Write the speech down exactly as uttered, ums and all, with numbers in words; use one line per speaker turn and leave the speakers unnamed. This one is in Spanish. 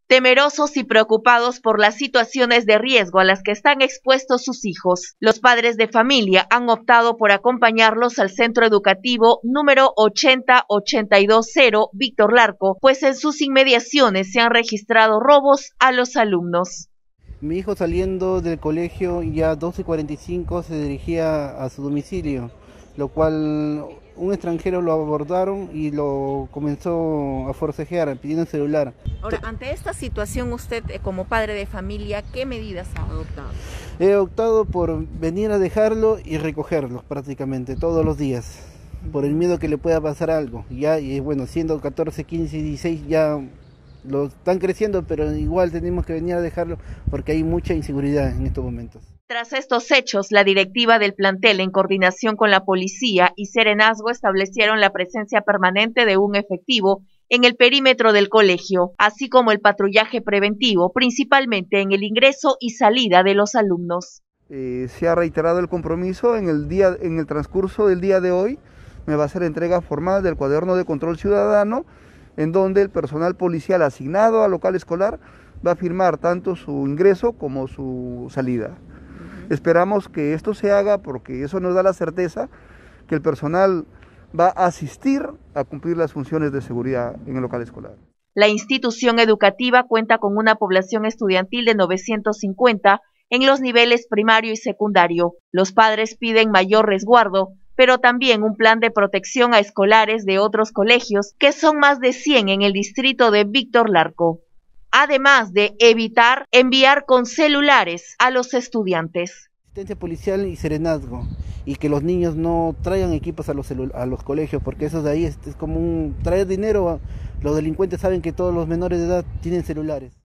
Temerosos y preocupados por las situaciones de riesgo a las que están expuestos sus hijos, los padres de familia han optado por acompañarlos al centro educativo número ochenta ochenta y dos cero Víctor Larco, pues en sus inmediaciones se han registrado robos a los alumnos.
Mi hijo, saliendo del colegio ya doce cuarenta y cinco, se dirigía a su domicilio, lo cual un extranjero lo abordaron y lo comenzó a forcejear pidiendo el celular.
Ahora, ante esta situación, usted como padre de familia, ¿qué medidas ha adoptado?
He optado por venir a dejarlo y recogerlo prácticamente todos los días, por el miedo que le pueda pasar algo. Ya, y bueno, siendo catorce, quince y dieciséis ya lo están creciendo, pero igual tenemos que venir a dejarlo porque hay mucha inseguridad en estos momentos.
Tras estos hechos, la directiva del plantel, en coordinación con la policía y Serenazgo, establecieron la presencia permanente de un efectivo en el perímetro del colegio, así como el patrullaje preventivo, principalmente en el ingreso y salida de los alumnos.
Eh, se ha reiterado el compromiso en el, día, en el transcurso del día de hoy. Me va a hacer entrega formal del cuaderno de control ciudadano, en donde el personal policial asignado al local escolar va a firmar tanto su ingreso como su salida. Esperamos que esto se haga porque eso nos da la certeza que el personal va a asistir a cumplir las funciones de seguridad en el local escolar.
La institución educativa cuenta con una población estudiantil de novecientos cincuenta en los niveles primario y secundario. Los padres piden mayor resguardo, pero también un plan de protección a escolares de otros colegios, que son más de cien en el distrito de Víctor Larco, además de evitar enviar con celulares a los estudiantes.
Asistencia policial y serenazgo, y que los niños no traigan equipos a los, a los colegios, porque eso de ahí es, es como un traer dinero. Los delincuentes saben que todos los menores de edad tienen celulares.